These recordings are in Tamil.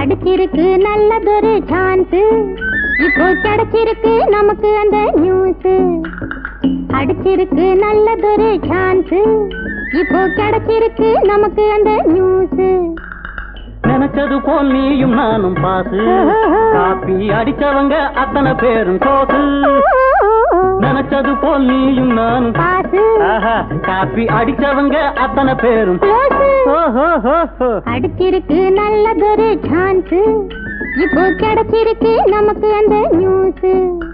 அடிச்சிருக்கு நல்லதொரு சான்ஸ், இப்போ கிடைச்சிருக்கு நமக்கு அந்த நியூஸ். அடிச்சிருக்கு நல்லதொரு சான்ஸ், இப்போ கிடைச்சிருக்கு நமக்கு அந்த நியூஸ். நினைச்சது போல் நீயும் நானும் பாசு, காப்பி அடிச்சவங்க அத்தனை பேரும் கோசு. நினைச்சது போல் நீயும் நானும் பாசு, காப்பி அடிச்சவங்க அத்தனை பேரும். அடிச்சிருக்கு நல்லதொரு சான்ஸ், இப்போ கிடைச்சிருக்கு நமக்கு அந்த நியூஸ்.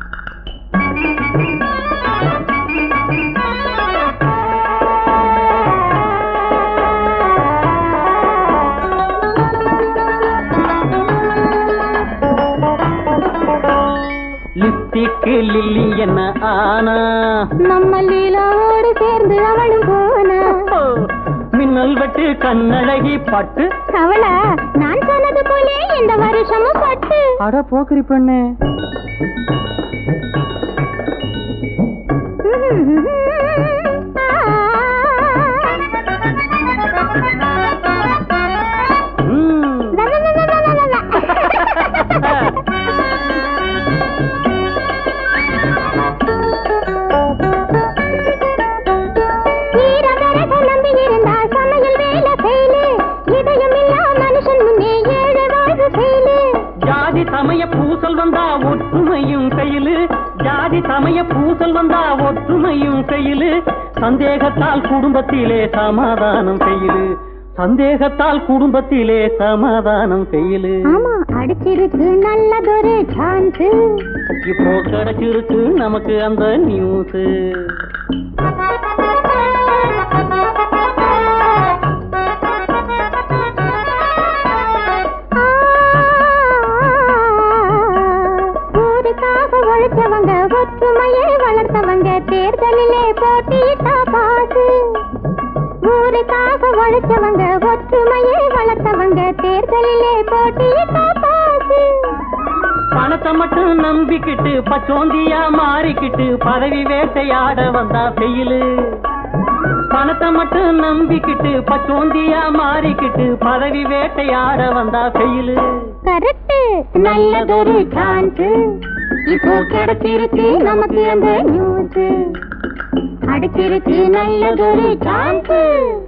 லிப்டிக்கு லில்லி என்ன ஆனா, நம்ம லீலாவோடு சேர்ந்து அவளும் போனா. மின்னல் வெட்டு கண்ணழகி பட்டு, அவளா நான் சொன்னது போலே இந்த வருஷமும் பட்டு. அட போக்கரி பெண்ணே. ஜாதி சமய பூசல் வந்தா ஒற்றுமையும் கையிலு, ஜாதி சமய பூசல் வந்தா ஒற்றுமையும் கையிலு. சந்தேகத்தால் குடும்பத்திலே சமாதானம் கையிலு, சந்தேகத்தால் குடும்பத்திலே சமாதானம் கையிலு. அடிச்சிருக்கு நல்லதொரு சான்ஸ், இப்போ கிடைச்சிருக்கு நமக்கு அந்த நியூஸ். உழைச்சவங்க ஒற்றுமையை வளர்த்தவங்க தேர்தலிலே போட்டியிட்டா பாசு. ஊருக்காக உழைச்சவங்க ஒற்றுமையை வளர்த்தவங்க தேர்தலிலே போட்டியிட்டா பாசு. பணத்தை மட்டும் நம்பிக்கிட்டு பச்சோந்தியா மாறிக்கிட்டு பதவி வேட்டையாட வந்தா பெயிலு. பணத்தை மட்டும் நம்பிக்கிட்டு பச்சோந்தியா மாறிக்கிட்டு பதவி வேட்டையாட வந்தா பெயிலு. கரெக்ட், நல்லதொரு சான்ஸ், இப்போ கிடைச்சிருக்கு நமக்கு அந்த நியூஸ். அடிச்சிருக்கு நல்லதொரு சான்ஸ்.